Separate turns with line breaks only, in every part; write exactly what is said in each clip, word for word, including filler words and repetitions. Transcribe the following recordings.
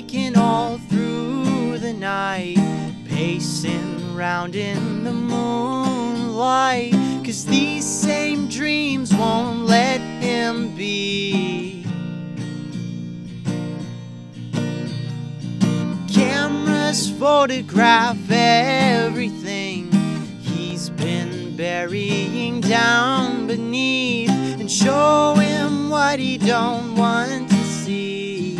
waking all through the night, pacing round in the moonlight, 'cause these same dreams won't let him be. Cameras photograph everything he's been burying down beneath, and show him what he don't want to see.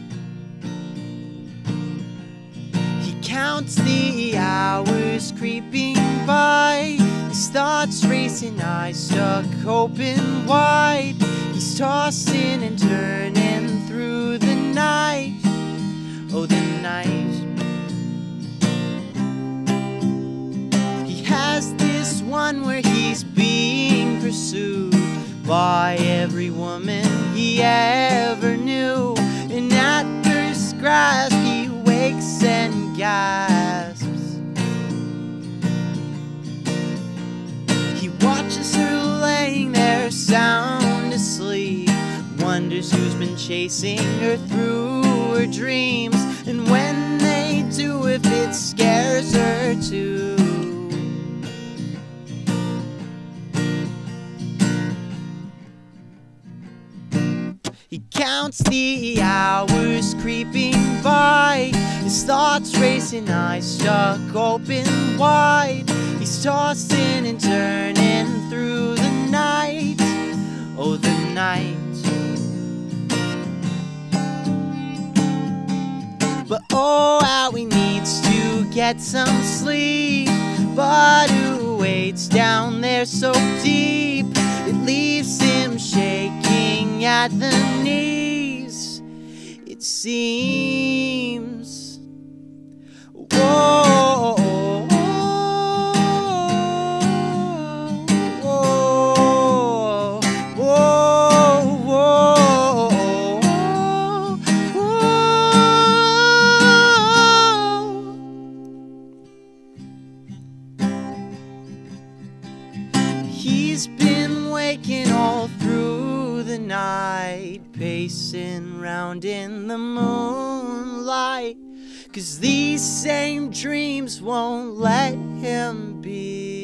He counts the hours creeping by, his thoughts racing, eyes stuck open wide. He's tossing and turning through the night, oh the night. He has this one where he's being pursued by every woman he ever knew, and at first grasp he wakes and gasps. He watches her laying there sound asleep, wonders who's been chasing her through her dreams, and when they do, if it scares her too. He counts the hours creeping by, his thoughts racing, eyes stuck open wide. He's tossing and turning through the night, oh the night. But oh, how he needs to get some sleep, but who waits down there so deep? It leaves him shaking at the knees, it seems. Whoa, whoa, whoa, whoa, whoa. He's been waking all through the night, pacing round in the moonlight, 'cause these same dreams won't let him be.